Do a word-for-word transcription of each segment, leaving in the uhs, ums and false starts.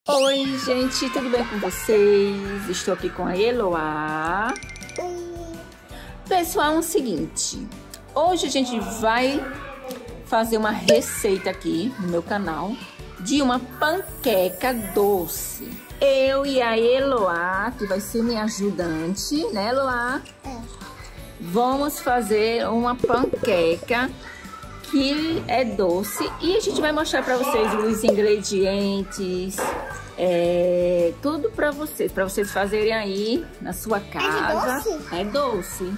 Oi, gente, tudo bem com vocês? Estou aqui com a Eloá. Pessoal, é o seguinte, hoje a gente vai fazer uma receita aqui no meu canal de uma panqueca doce. Eu e a Eloá, que vai ser minha ajudante, né, Eloá? É. Vamos fazer uma panqueca que é doce e a gente vai mostrar para vocês os ingredientes, é, tudo para vocês, para vocês fazerem aí na sua casa. É doce?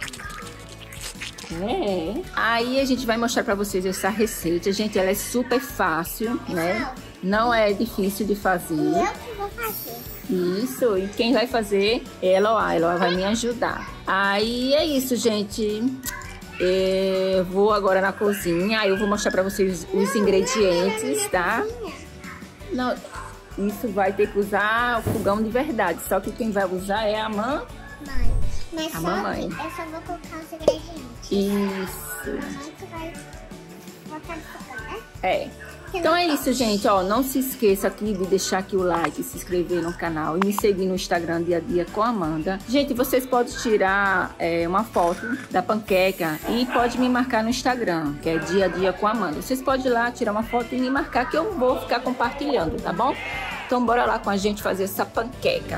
É. Aí a gente vai mostrar para vocês essa receita, gente, ela é super fácil, né? Não é difícil de fazer. Eu que vou fazer. Isso, e quem vai fazer é a Eloá, ela vai me ajudar. Aí é isso, gente. Eu vou agora na cozinha, aí eu vou mostrar pra vocês os ingredientes, tá? Não, isso vai ter que usar o fogão de verdade, só que quem vai usar é a mãe. Mãe. Mas a só mamãe. Eu só vou colocar os ingredientes. Isso. A mamãe que vai botar no fogão, né? É. Então é isso, gente, ó, não se esqueça aqui de deixar aqui o like, se inscrever no canal e me seguir no Instagram Dia a Dia com a Amanda. Gente, vocês podem tirar é, uma foto da panqueca e pode me marcar no Instagram, que é Dia a Dia com a Amanda. Vocês podem ir lá tirar uma foto e me marcar que eu vou ficar compartilhando, tá bom? Então bora lá com a gente fazer essa panqueca.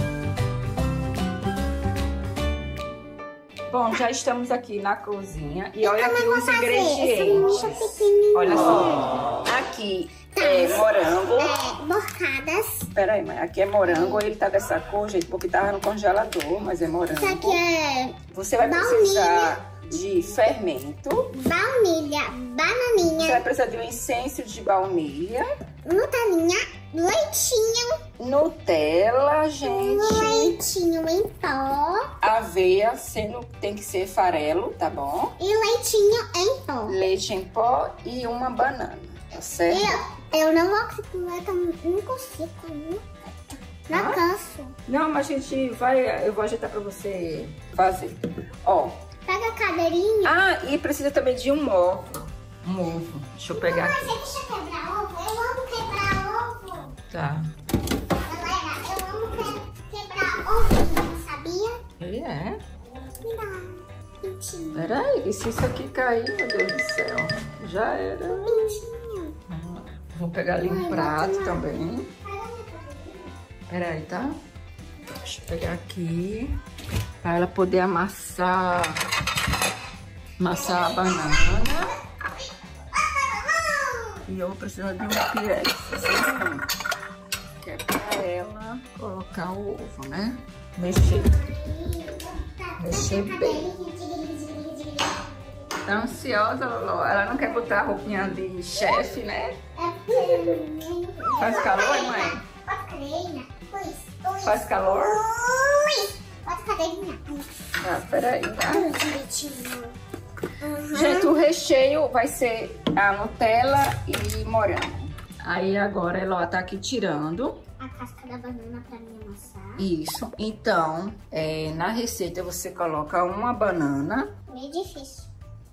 Bom, já estamos aqui na cozinha e olha aqui os ingredientes. Olha só, aqui é morango. É, borcadas. Espera aí, mãe, aqui é morango, ele tá dessa cor, gente, porque tava no congelador, mas é morango. Isso aqui é Você vai precisar de fermento. Baunilha, bananinha. Você vai precisar de um essêncio de baunilha. Nutelinha, leitinho. Nutella, gente. Leitinho em pó. Aveia, sendo, tem que ser farelo, tá bom? E leitinho em pó. Leite em pó e uma banana, tá certo? Eu, eu não vou comer, eu não consigo comer. Não ah? canso. Não, mas a gente vai, eu vou ajeitar pra você fazer. Ó. Pega a cadeirinha. Ah, e precisa também de um ovo. Um ovo. Deixa eu pegar Mas aqui. deixa eu quebrar ovo. Eu amo quebrar ovo. Tá. Galera, eu amo que, quebrar ovo, sabia? Ele é? Me dá. Pintinho. Peraí, e se isso aqui cair, meu Deus do céu? Já era. Pintinho. Vou pegar ali um prato também. Peraí, tá? Deixa eu pegar aqui. Pra ela poder amassar. Amassar a banana. E eu vou precisar de um pirex. Que é pra ela colocar o ovo, né? Mexer. Mexer bem. Tá ansiosa, Lolo? Ela não quer botar a roupinha de chefe, né? Faz calor, mãe? Faz calor? Bota cadeirinha. Ah, peraí, tá? Uhum. Gente, o recheio vai ser a Nutella e morango. Aí agora ela tá aqui tirando a casca da banana pra mim amassar. Isso. Então, é, na receita você coloca uma banana. Meio difícil.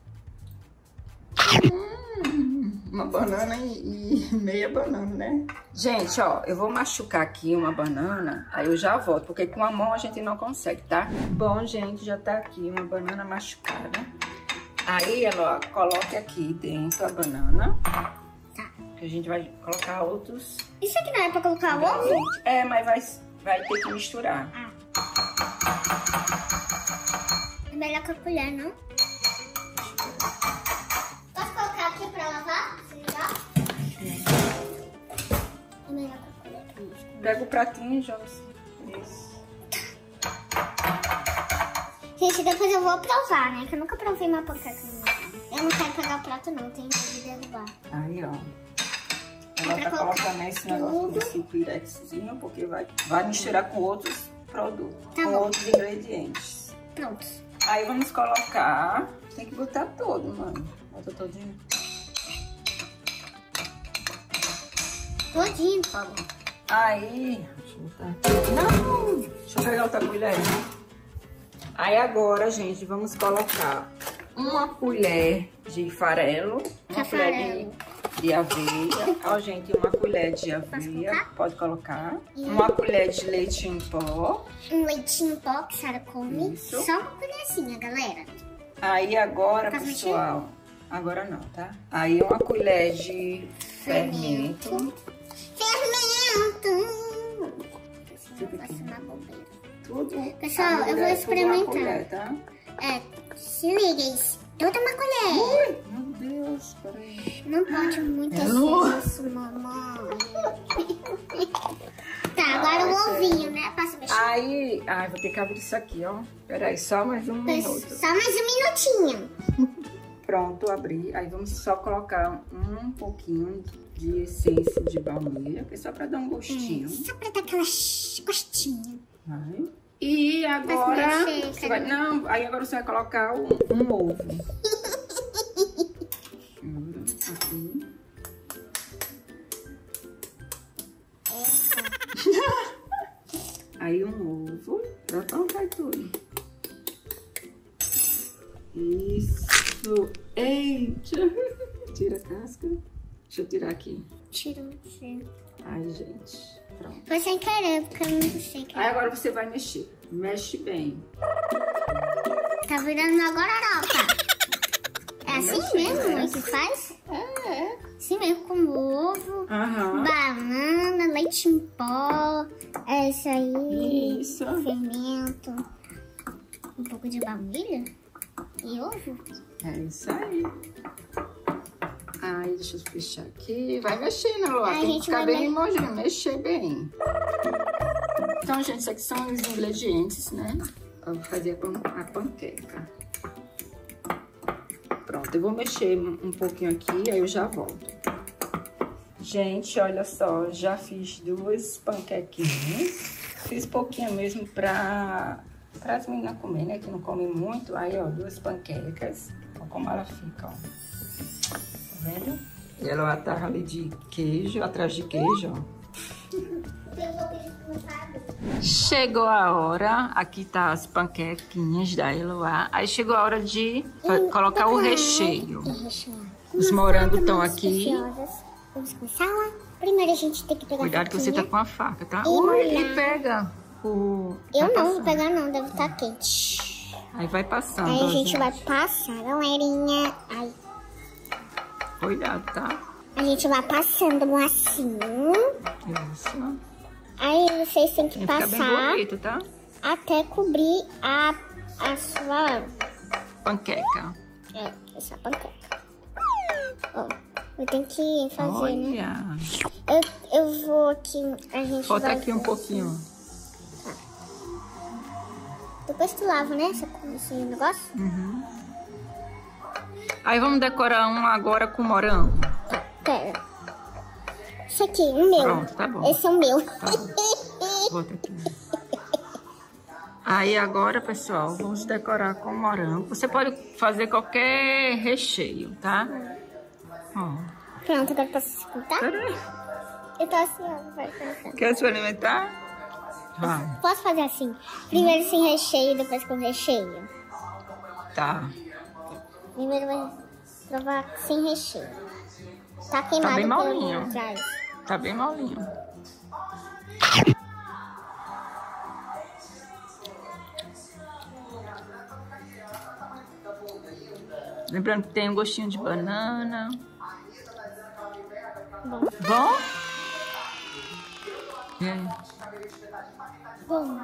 Hum, uma banana e, e meia banana, né? Gente, ó, eu vou machucar aqui uma banana, aí eu já volto, porque com a mão a gente não consegue, tá? Bom, gente, já tá aqui uma banana machucada. Aí, ela ó, coloque aqui dentro a banana. Tá. Que a gente vai colocar outros. Isso aqui não é pra colocar ovo? É, mas vai, vai ter que misturar. Ah. É melhor com a colher, não? Posso colocar aqui pra lavar? Se ligar? É melhor com a colher. Pega o pratinho e joga assim. Isso. Gente, depois eu vou provar, né? Que eu nunca provei uma panqueca. Eu não quero pegar o prato, não. Tenho medo de derrubar. Aí, ó. Ela tá colocando esse negócio desse pirexzinho, porque vai, vai misturar com outros produtos, tá com bom. outros ingredientes. Pronto. Aí vamos colocar... Tem que botar todo, mano. Bota todinho. Todinho, por favor. Aí... Deixa eu botar aqui. Não! Deixa eu pegar outra colher. Aí agora, gente, vamos colocar uma colher de farelo. Uma Que colher farelo? de de aveia. Ó, gente, uma colher de aveia. Pode colocar. Uma colher de leite em pó. Um leitinho em pó que a Sara come. Isso. Só uma colherzinha, galera. Aí agora, Tá pessoal... Agora não, tá? Aí uma colher de fermento. Fermento! Tudo aqui. Passar na bobeira. Tudo. Pessoal, a eu vou colher, experimentar. tudo uma colher, tá? É, se liga isso. Toda uma colher. Ui, meu Deus, peraí. Não pode muito É. assim isso, mamãe. Tá, agora o ovinho, né? Passa mexer. Aí, ai, vou ter que abrir isso aqui, ó. Peraí, só mais um minuto. Só mais um minutinho. Pronto, abri. Aí vamos só colocar um pouquinho de essência de baunilha, que é só pra dar um gostinho. Só pra dar aquela gostinha. Vai. E agora... mexer, Você vai, não, aí agora você vai colocar um, um ovo. Aqui. Aí um ovo. Já colocar tudo. Isso. Eita. Tira a casca. Deixa eu tirar aqui. Tira você. Ai, gente. Pronto. Foi sem querer, porque eu não sei que. Aí agora você vai mexer. Mexe bem. Tá virando agora gororoca. É assim mesmo que faz? É, é. Assim mesmo, com ovo, Aham. banana, leite em pó. É isso aí. Isso. Fermento. Um pouco de baunilha. E ovo. É isso aí. Ai, deixa eu fechar aqui. Vai mexendo, Lua. Ai, Tem que gente, ficar vai bem me- homogêneo, mexer bem. Então, gente, isso aqui são os ingredientes, né? Eu vou fazer a, pan a panqueca. Pronto, eu vou mexer um pouquinho aqui, aí eu já volto. Gente, olha só, já fiz duas panquequinhas. Fiz pouquinho mesmo pra, pra as meninas comer, né? Que não comem muito. Aí, ó, duas panquecas. Olha como ela fica, ó. Tá vendo? E ela tá ali de queijo, atrás de queijo, ó. Chegou a hora, aqui tá as panquequinhas da Eloá. Aí chegou a hora de colocar o recheio. Os morangos estão aqui. Vamos começar lá. Primeiro a gente tem que pegar Cuidado a que você tá faquinha. com a faca, tá? E Ui, molhar. e pega o... Eu vai não vou passando. pegar não, deve estar quente. Aí vai passando, Aí ó, a gente vai passar, galerinha. Aí Cuidado, tá? a gente vai passando assim. Isso. Aí vocês têm que Tem que ficar bem passar bonito, tá? até cobrir a, a sua... Panqueca. É, essa panqueca. Ó, eu tenho que fazer, né? Olha. Eu, eu vou aqui, a gente Bota vai... aqui um pouquinho. Depois tu lava, né, esse, esse negócio? Uhum. Aí vamos decorar um agora com morango. Pera. Esse aqui, o meu. Pronto, tá bom. Esse é o meu. Tá Bota aqui. Aí agora, pessoal, vamos decorar com morango. Você pode fazer qualquer recheio, tá? Ó. Pronto, agora posso escutar? Peraí. Eu tô assim, ó, vai cantando. Quer experimentar? Vai. Posso fazer assim? Primeiro sem recheio, depois com recheio. Tá. Primeiro vai provar sem recheio. Tá queimado bem pelo molinho. atrás. Tá bem molinho. Lembrando que tem um gostinho de banana. Bom. Bom? E aí? Bom.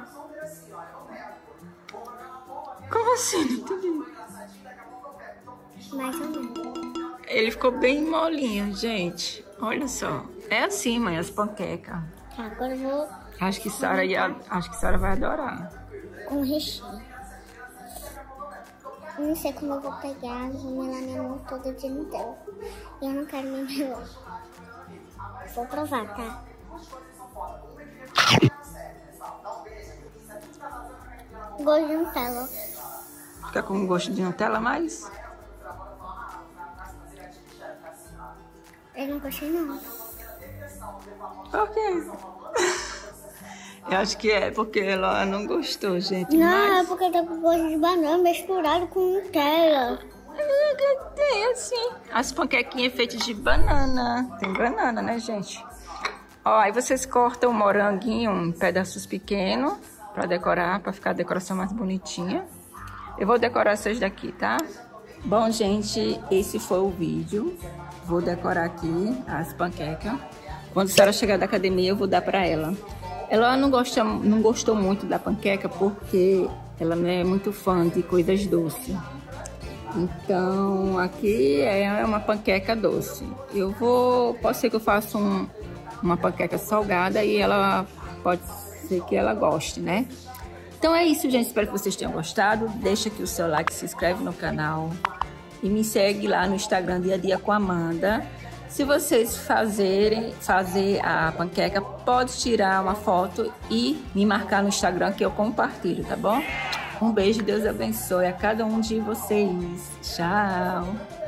Como assim? Não entendi. Mais ou menos. Ele ficou bem molinho, gente. Olha só. É assim, mãe, as panquecas. Tá, agora eu vou Acho que Sara ia, acho que Sara vai adorar. com recheio. Eu não sei como eu vou pegar, vou melar minha mão toda de Nutella. E eu não quero me melar. Vou provar, tá? Gosto de Nutella. Fica com gosto de Nutella mais? Eu não gostei, não. Por quê? Eu acho que é porque ela não gostou, gente. Não, mas... é porque tá com gosto de banana misturado com Nutella. Tem assim, as panquequinhas feitas de banana. Tem banana, né, gente? Ó, aí vocês cortam o moranguinho em pedaços pequenos pra decorar, pra ficar a decoração mais bonitinha. Eu vou decorar essas daqui, tá? Bom, gente, esse foi o vídeo. Vou decorar aqui as panquecas. Quando a senhora chegar da academia, eu vou dar pra ela. Ela não, gosta, não gostou muito da panqueca porque ela não é muito fã de coisas doces. Então, aqui é uma panqueca doce. Eu vou... Pode ser que eu faça um, uma panqueca salgada e ela... Pode ser que ela goste, né? Então é isso, gente. Espero que vocês tenham gostado. Deixa aqui o seu like, se inscreve no canal. E me segue lá no Instagram Dia a Dia com Amanda. Se vocês fazerem, fazer a panqueca, pode tirar uma foto e me marcar no Instagram que eu compartilho, tá bom? Um beijo, Deus abençoe a cada um de vocês. Tchau!